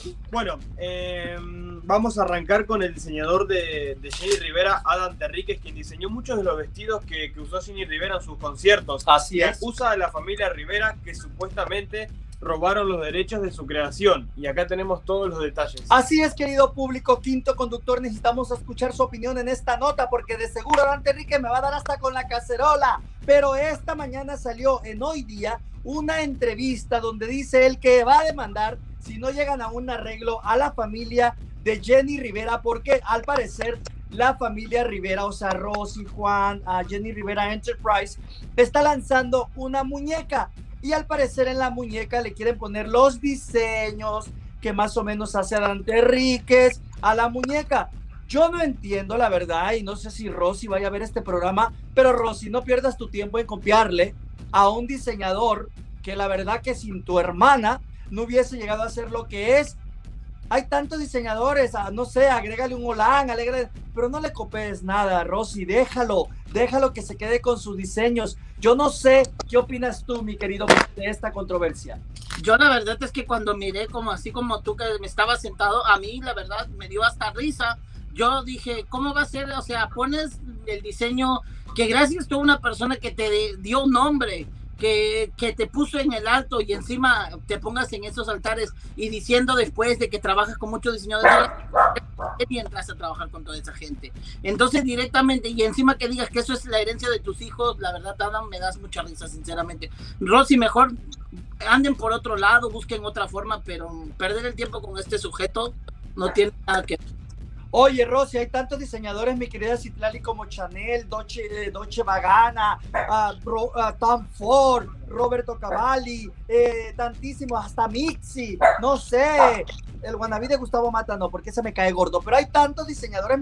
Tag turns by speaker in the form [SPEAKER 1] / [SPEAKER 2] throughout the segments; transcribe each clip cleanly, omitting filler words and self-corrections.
[SPEAKER 1] Bueno, vamos a arrancar con el diseñador de Jenny Rivera, Adam Terríquez, quien diseñó muchos de los vestidos que usó Jenny Rivera en sus conciertos.
[SPEAKER 2] Así es.
[SPEAKER 1] Usa a la familia Rivera, que supuestamente robaron los derechos de su creación. Y acá tenemos todos los detalles.
[SPEAKER 2] Así es, querido público, quinto conductor, necesitamos escuchar su opinión en esta nota, porque de seguro Adam Terríquez me va a dar hasta con la cacerola. Pero esta mañana salió en Hoy Día una entrevista donde dice él que va a demandar si no llegan a un arreglo a la familia de Jenny Rivera, porque al parecer la familia Rivera, o sea, Rosy, Juan, Jenny Rivera Enterprise, está lanzando una muñeca. Y al parecer en la muñeca le quieren poner los diseños que más o menos hace Adam Terríquez a la muñeca. Yo no entiendo la verdad y no sé si Rosy vaya a ver este programa, pero Rosy, no pierdas tu tiempo en copiarle a un diseñador que la verdad que sin tu hermana no hubiese llegado a ser lo que es. Hay tantos diseñadores, no sé, agrégale un Olan, pero no le copies nada, Rosy, déjalo que se quede con sus diseños. Yo no sé, ¿qué opinas tú, mi querido, de esta controversia?
[SPEAKER 3] Yo la verdad es que cuando miré como así como tú que me estabas sentado, a mí la verdad me dio hasta risa. Yo dije, ¿cómo va a ser? O sea, pones el diseño que gracias a una persona que te dio un nombre, que te puso en el alto y encima te pongas en esos altares y diciendo después de que trabajas con muchos diseñadores, y entras a trabajar con toda esa gente. Entonces directamente, y encima que digas que eso es la herencia de tus hijos, la verdad, Adam, me das mucha risa, sinceramente. Rosy, mejor anden por otro lado, busquen otra forma, pero perder el tiempo con este sujeto no tiene nada que ver.
[SPEAKER 2] Oye, Rosy, hay tantos diseñadores, mi querida Citlali, como Chanel, Dolce Gabbana, Tom Ford, Roberto Cavalli, tantísimos, hasta Mixi, no sé, el wannabe de Gustavo Mata no, porque se me cae gordo, pero hay tantos diseñadores,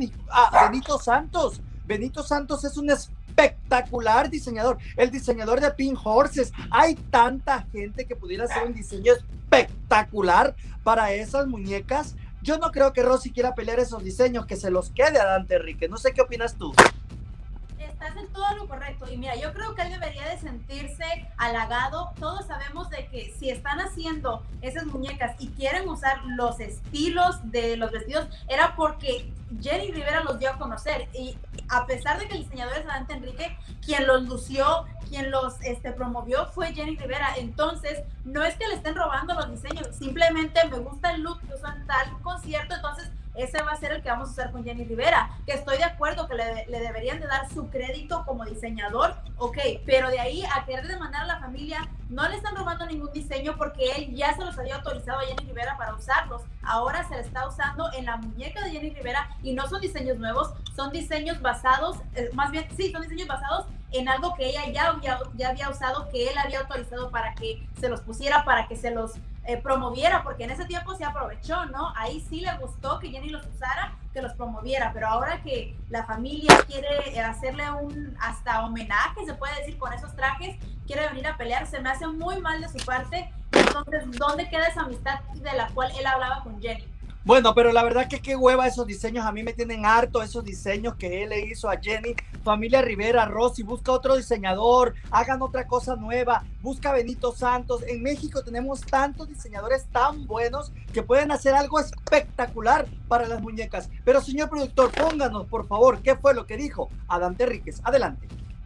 [SPEAKER 2] Benito Santos es un espectacular diseñador, el diseñador de Pink Horses. Hay tanta gente que pudiera hacer un diseño espectacular para esas muñecas. Yo no creo que Rosy quiera pelear esos diseños, que se los quede a Adam Terríquez. No sé qué opinas tú.
[SPEAKER 4] Estás en todo lo correcto y mira, yo creo que él debería de sentirse halagado. Todos sabemos de que si están haciendo esas muñecas y quieren usar los estilos de los vestidos, era porque Jenny Rivera los dio a conocer, y a pesar de que el diseñador es Adam Terríquez, quien los lució, quien los promovió fue Jenny Rivera. Entonces no es que le estén robando los diseños, simplemente me gusta el look que usan tal concierto, entonces ese va a ser el que vamos a usar con Jenny Rivera, que estoy de acuerdo que le deberían de dar su crédito como diseñador, ok, pero de ahí a querer demandar a la familia, no le están robando ningún diseño porque él ya se los había autorizado a Jenny Rivera para usarlos. Ahora se le está usando en la muñeca de Jenny Rivera y no son diseños nuevos, son diseños basados, son diseños basados en algo que ella ya había usado, que él había autorizado para que se los pusiera, para que se los promoviera, porque en ese tiempo se aprovechó, ¿no? Ahí sí le gustó que Jenny los usara, que los promoviera, pero ahora que la familia quiere hacerle un hasta homenaje, se puede decir, con esos trajes, quiere venir a pelear, se me hace muy mal de su parte. Entonces, ¿dónde queda esa amistad de la cual él hablaba con Jenny?
[SPEAKER 2] Bueno, pero la verdad que qué hueva esos diseños, a mí me tienen harto esos diseños que él le hizo a Jenny. Familia Rivera, Rosy, busca otro diseñador, hagan otra cosa nueva, busca Benito Santos. En México tenemos tantos diseñadores tan buenos que pueden hacer algo espectacular para las muñecas. Pero señor productor, pónganos por favor, ¿qué fue lo que dijo Adam Terríquez? Adelante.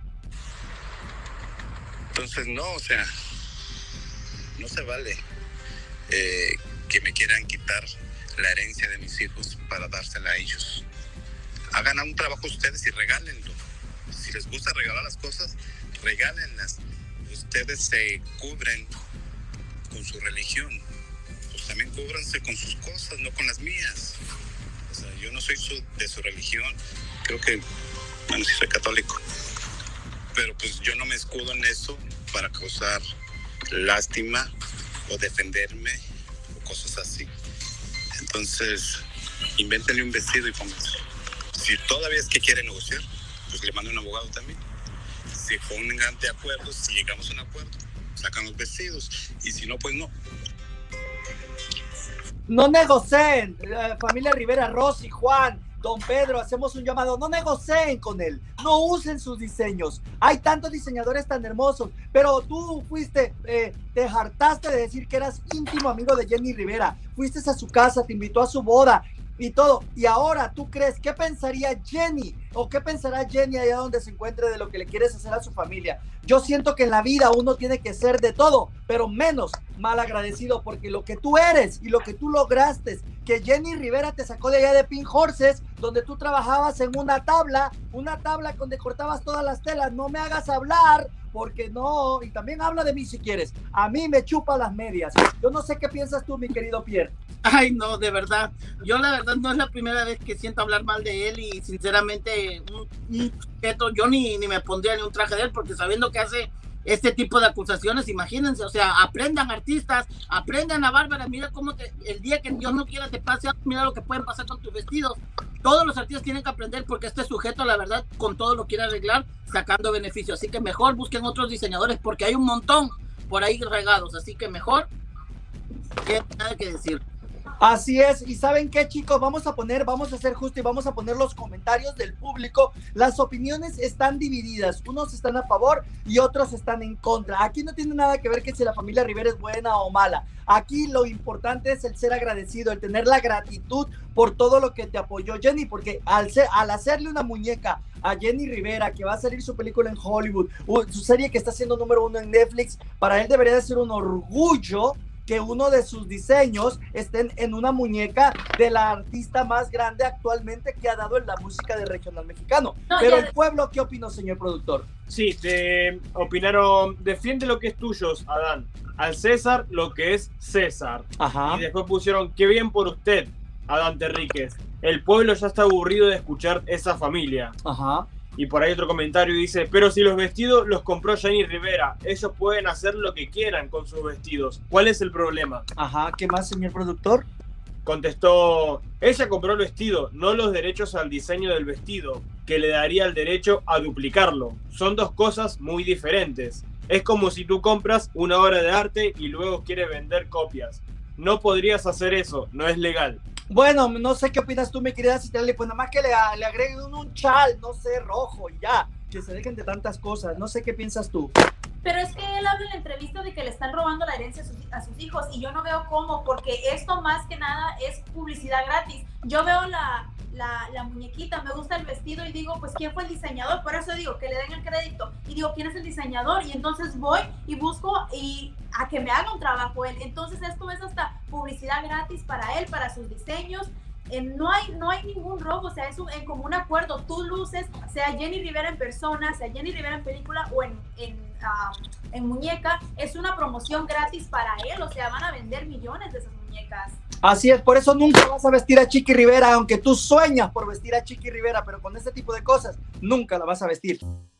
[SPEAKER 5] Entonces no, o sea, no se vale que me quieran quitar la herencia de mis hijos para dársela a ellos. Hagan un trabajo ustedes y regálenlo. Si les gusta regalar las cosas, regálenlas. Ustedes se cubren con su religión, pues también cúbranse con sus cosas, no con las mías. O sea, yo no soy de su religión, creo que, bueno, sí soy católico, pero pues yo no me escudo en eso para causar lástima o defenderme o cosas así. Entonces, invéntenle un vestido y pónganse. Si todavía es que quieren negociar, pues le mando un abogado también. Si pongan de acuerdo, si llegamos a un acuerdo, sacan los vestidos. Y si no, pues no.
[SPEAKER 2] No negocien, familia Rivera, Rosy, Juan, Don Pedro, hacemos un llamado, no negocien con él, no usen sus diseños. Hay tantos diseñadores tan hermosos, pero tú fuiste, te hartaste de decir que eras íntimo amigo de Jenny Rivera, fuiste a su casa, te invitó a su boda y todo, y ahora tú crees, ¿qué pensaría Jenny? ¿O qué pensará Jenny allá donde se encuentre de lo que le quieres hacer a su familia? Yo siento que en la vida uno tiene que ser de todo, pero menos mal agradecido, porque lo que tú eres y lo que tú lograste, que Jenny Rivera te sacó de allá de Pink Horses, donde tú trabajabas en una tabla donde cortabas todas las telas. No me hagas hablar, porque no, y también habla de mí si quieres. A mí me chupa las medias. Yo no sé qué piensas tú, mi querido Pierre.
[SPEAKER 3] Ay, no, de verdad. Yo la verdad no es la primera vez que siento hablar mal de él y sinceramente yo ni me pondría ni un traje de él, porque sabiendo que hace este tipo de acusaciones, imagínense, o sea, aprendan artistas, aprendan a Bárbara, mira cómo el día que Dios no quiera te pase algo, mira lo que pueden pasar con tus vestidos. Todos los artistas tienen que aprender, porque este sujeto, la verdad, con todo lo quiere arreglar, sacando beneficio, así que mejor busquen otros diseñadores, porque hay un montón por ahí regados, así que mejor, que nada que decir.
[SPEAKER 2] Así es, y ¿saben qué, chicos? Vamos a ser justos y vamos a poner los comentarios del público. Las opiniones están divididas, unos están a favor y otros están en contra. Aquí no tiene nada que ver que si la familia Rivera es buena o mala. Aquí lo importante es el ser agradecido, el tener la gratitud por todo lo que te apoyó Jenny, porque al hacerle una muñeca a Jenny Rivera, que va a salir su película en Hollywood, su serie que está siendo número 1 en Netflix, para él debería de ser un orgullo que uno de sus diseños estén en una muñeca de la artista más grande actualmente que ha dado en la música del regional mexicano. No, pero el pueblo, ¿qué opinó, señor productor?
[SPEAKER 1] Sí, te opinaron, defiende lo que es tuyo, Adán. Al César, lo que es César.
[SPEAKER 2] Ajá.
[SPEAKER 1] Y después pusieron, qué bien por usted, Adán Terríquez. El pueblo ya está aburrido de escuchar esa familia.
[SPEAKER 2] Ajá.
[SPEAKER 1] Y por ahí otro comentario dice, pero si los vestidos los compró Jenny Rivera, ellos pueden hacer lo que quieran con sus vestidos. ¿Cuál es el problema?
[SPEAKER 2] Ajá, ¿qué más, señor productor?
[SPEAKER 1] Contestó, ella compró el vestido, no los derechos al diseño del vestido, que le daría el derecho a duplicarlo. Son dos cosas muy diferentes. Es como si tú compras una obra de arte y luego quieres vender copias. No podrías hacer eso, no es legal.
[SPEAKER 2] Bueno, no sé qué opinas tú, mi querida Citlali, pues nada más que le agreguen un chal, no sé, rojo y ya, que se dejen de tantas cosas, no sé qué piensas tú.
[SPEAKER 4] Pero es que él habla en la entrevista de que le están robando la herencia a sus hijos y yo no veo cómo, porque esto más que nada es publicidad gratis. Yo veo la muñequita, me gusta el vestido y digo, pues ¿quién fue el diseñador? Por eso digo, que le den el crédito y digo, ¿quién es el diseñador? Y entonces voy y busco y a que me haga un trabajo él. Entonces esto es hasta publicidad gratis para él, para sus diseños. No hay ningún robo, o sea, es en común acuerdo. Tú luces, sea Jenny Rivera en persona, sea Jenny Rivera en película o en muñeca, es una promoción gratis para él, o sea, van a vender millones de esas muñecas.
[SPEAKER 2] Así es, por eso nunca vas a vestir a Chiqui Rivera, aunque tú sueñas por vestir a Chiqui Rivera, pero con este tipo de cosas nunca la vas a vestir.